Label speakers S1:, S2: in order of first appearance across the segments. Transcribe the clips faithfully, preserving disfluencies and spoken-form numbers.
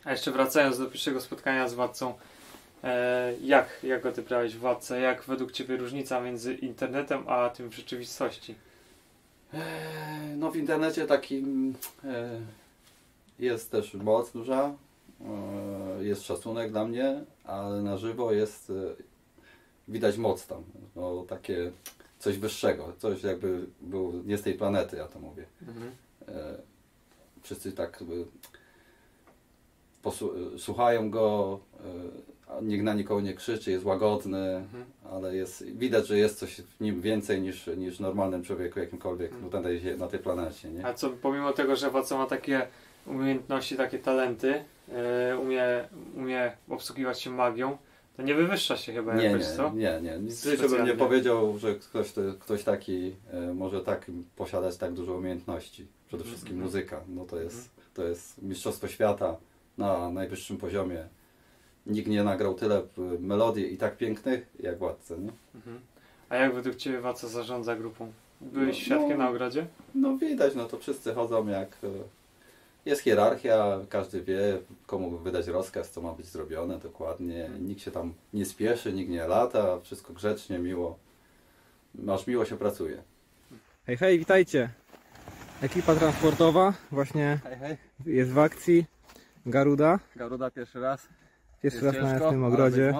S1: A jeszcze wracając do pierwszego spotkania z Władcą, e, jak, jak odebrałeś Władcę? Jak według Ciebie różnica między internetem a tym w rzeczywistości?
S2: E, no w internecie takim e, jest też moc duża, e, jest szacunek dla mnie, ale na żywo jest, e, widać moc tam, no takie coś wyższego, coś jakby był nie z tej planety, ja to mówię. Mhm. E, wszyscy tak jakby słuchają go, e, nikt na nikogo nie krzyczy, jest łagodny, mhm. ale jest, widać, że jest coś w nim więcej niż, niż normalnym człowieku jakimkolwiek mhm. na, tej, na tej planecie. Nie?
S1: A co, pomimo tego, że Władca ma takie umiejętności, takie talenty, e, umie, umie obsługiwać się magią, to nie wywyższa się chyba
S2: nie,
S1: jakoś,
S2: nie,
S1: co?
S2: Nie, nie. Nic bym nie powiedział, że ktoś, ktoś taki e, może tak posiadać tak dużo umiejętności. Przede wszystkim mm -hmm. muzyka. No to jest, mm -hmm. to jest mistrzostwo świata na najwyższym poziomie. Nikt nie nagrał tyle melodii i tak pięknych jak Władca, nie? Mm
S1: -hmm. A jak według Ciebie Władca zarządza grupą? Byłeś no, świadkiem
S2: no,
S1: na ogrodzie?
S2: No widać, no to wszyscy chodzą jak... Jest hierarchia, każdy wie, komu wydać rozkaz, co ma być zrobione dokładnie. Nikt się tam nie spieszy, nikt nie lata, wszystko grzecznie, miło. Aż miło się pracuje.
S3: Hej, hej, witajcie. Ekipa transportowa właśnie hej, hej. Jest w akcji. Garuda.
S2: Garuda pierwszy raz.
S3: Pierwszy raz ciężko, na tym ogrodzie.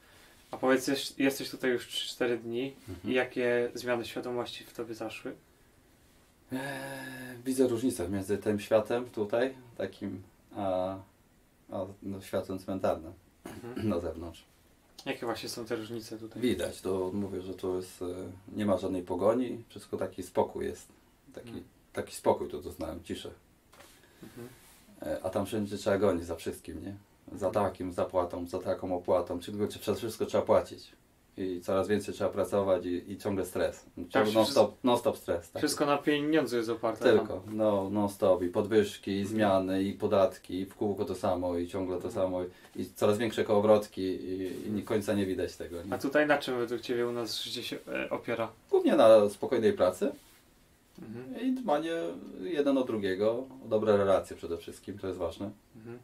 S1: A powiedz, jesteś tutaj już trzy cztery dni mhm. i jakie zmiany świadomości w Tobie zaszły?
S2: Eee, widzę różnicę między tym światem tutaj, takim, a, a no, światem cmentarnym mhm. na zewnątrz.
S1: Jakie właśnie są te różnice tutaj?
S2: Widać, to mówię, że to jest, nie ma żadnej pogoni, wszystko taki spokój jest. Taki, mhm. taki spokój tu doznałem, ciszę. Mhm. E, a tam wszędzie trzeba gonić za wszystkim, nie? Za takim zapłatą, za taką opłatą, czyli przez wszystko trzeba płacić. I coraz więcej trzeba pracować i, i ciągle stres.
S1: Tak,
S2: non stop, non stop stres. Tak.
S1: Wszystko na pieniądzu jest oparte.
S2: Tylko, no, non stop. I podwyżki, i zmiany, i podatki, i w kółko to samo, i ciągle to samo. I coraz większe kołowrotki i, i końca nie widać tego. Nie?
S1: A tutaj na czym według Ciebie u nas życie się e, opiera?
S2: Głównie na spokojnej pracy mhm. i dbanie jeden o drugiego, o dobre relacje przede wszystkim, to jest ważne. Mhm.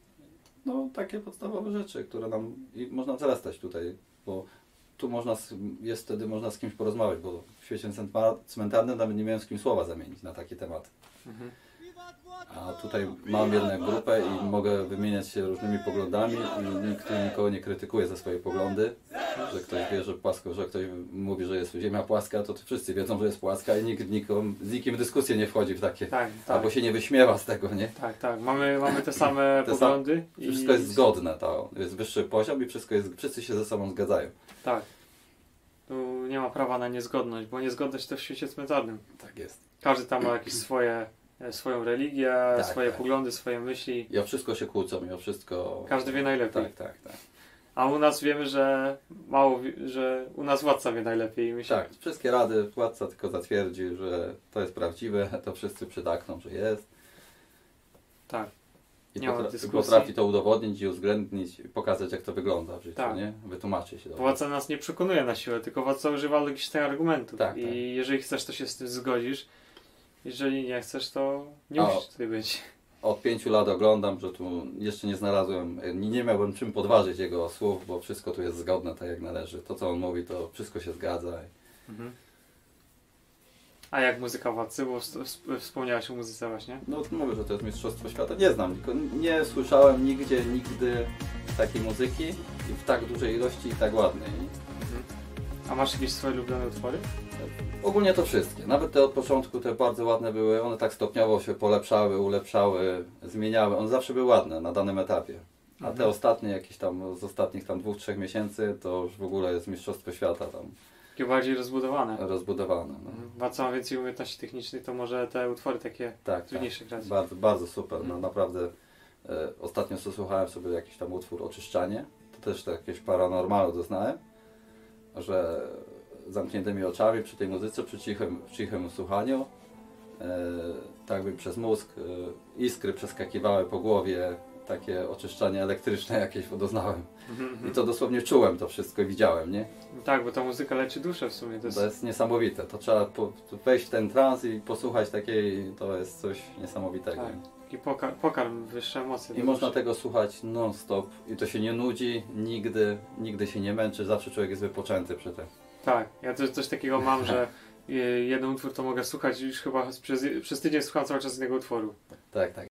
S2: No, takie podstawowe rzeczy, które nam i można wzrastać tutaj, bo tu można, jest wtedy można z kimś porozmawiać, bo w świecie cmentarnym nawet nie miałem z kim słowa zamienić na takie tematy. Mhm. A tutaj mam jedną grupę i mogę wymieniać się różnymi poglądami i nikt nikogo nie krytykuje za swoje poglądy, że ktoś wie, że płasko, że ktoś mówi, że jest ziemia płaska, to wszyscy wiedzą, że jest płaska i nikt nikom, z nikim w dyskusję nie wchodzi w takie, tak, tak. albo się nie wyśmiewa z tego, nie?
S1: Tak, tak, mamy, mamy te same te poglądy.
S2: Sam, i... Wszystko jest zgodne, to jest wyższy poziom i wszystko jest, wszyscy się ze sobą zgadzają.
S1: Tak. Tu nie ma prawa na niezgodność, bo niezgodność to w świecie cmentarnym.
S2: Tak jest.
S1: Każdy tam ma jakieś swoje, swoją religię, tak, swoje tak. poglądy, swoje myśli.
S2: I o wszystko się kłócą, i o wszystko...
S1: Każdy wie najlepiej.
S2: Tak, tak, tak.
S1: A u nas wiemy, że mało, że u nas Władca wie najlepiej. My się...
S2: Tak, wszystkie rady Władca tylko zatwierdzi, że to jest prawdziwe, to wszyscy przytakną, że jest.
S1: Tak.
S2: I nie potra potrafi to udowodnić i uwzględnić, i pokazać, jak to wygląda w życiu, tak. nie? Wytłumaczy się.
S1: Władca nas nie przekonuje na siłę, tylko Władca używa logicznych argumentów.
S2: Tak,
S1: I
S2: tak.
S1: jeżeli chcesz, to się z tym zgodzisz. Jeżeli nie chcesz, to nie A, musisz tutaj być.
S2: Od pięciu lat oglądam, że tu jeszcze nie znalazłem, nie, nie miałbym czym podważyć jego słów, bo wszystko tu jest zgodne tak jak należy. To, co on mówi, to wszystko się zgadza. Mhm.
S1: A jak muzyka Władcy? Bo wspomniałeś o muzyce właśnie.
S2: No mówię, że to jest mistrzostwo świata. Nie znam, tylko nie słyszałem nigdzie, nigdy takiej muzyki i w tak dużej ilości i tak ładnej.
S1: Mhm. A masz jakieś swoje ulubione utwory?
S2: Ogólnie to wszystkie. Nawet te od początku te bardzo ładne były. One tak stopniowo się polepszały, ulepszały, zmieniały. One zawsze były ładne na danym etapie. A mhm. te ostatnie, jakieś tam z ostatnich tam dwóch, trzech miesięcy, to już w ogóle jest mistrzostwo świata tam.
S1: Takie bardziej rozbudowane.
S2: Rozbudowane. No.
S1: Władca ma więcej umiejętności technicznych, to może te utwory takie
S2: tak,
S1: trudniejsze
S2: tak.
S1: grać.
S2: Bardzo, bardzo super. No, naprawdę e, ostatnio słuchałem sobie jakiś tam utwór Oczyszczanie. To też tak jakieś paranormalu doznałem, że zamkniętymi oczami przy tej muzyce, przy cichym, cichym słuchaniu, e, tak by przez mózg e, iskry przeskakiwały po głowie, takie oczyszczanie elektryczne jakieś doznałem. I to dosłownie czułem to wszystko i widziałem, nie?
S1: Tak, bo ta muzyka leczy duszę w sumie. To jest,
S2: to jest niesamowite. To trzeba po, wejść w ten trans i posłuchać takiej, to jest coś niesamowitego.
S1: Tak. taki pokarm, pokarm wyższe emocje.
S2: I można tego słuchać non stop i to się nie nudzi nigdy, nigdy się nie męczy, zawsze człowiek jest wypoczęty przy tym.
S1: Tak, ja też coś takiego mam, że jeden utwór to mogę słuchać już chyba przez, przez tydzień słucham cały czas jednego utworu.
S2: Tak, tak.